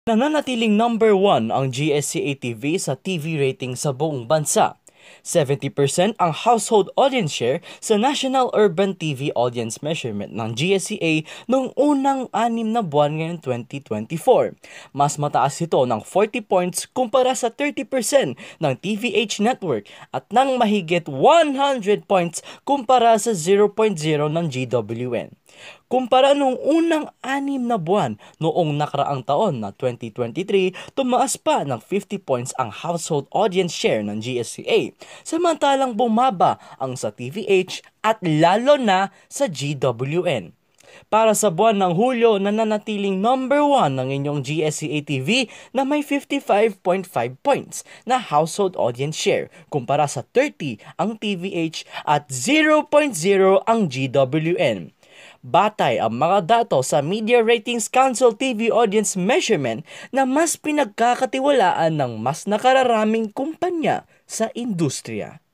Nananatiling number 1 ang GSCA-TV sa TV rating sa buong bansa. 70% ang household audience share sa National Urban TV Audience Measurement ng GSCA noong unang 6 na buwan ngayong 2024. Mas mataas ito ng 40 points kumpara sa 30% ng TVH Network at ng mahigit 100 points kumpara sa 0.0 ng GWN. Kumpara noong unang 6 na buwan noong nakaraang taon na 2023, tumaas pa ng 50 points ang household audience share ng GSCA, samantalang bumaba ang sa TVH at lalo na sa GWN. Para sa buwan ng Hulyo, nananatiling number 1 ng inyong GSCA-TV na may 55.5 points na household audience share kumpara sa 30 ang TVH at 0.0 ang GWN. Batay ang mga datos sa Media Ratings Council TV Audience Measurement na mas pinagkakatiwalaan ng mas nakararaming kumpanya sa industriya.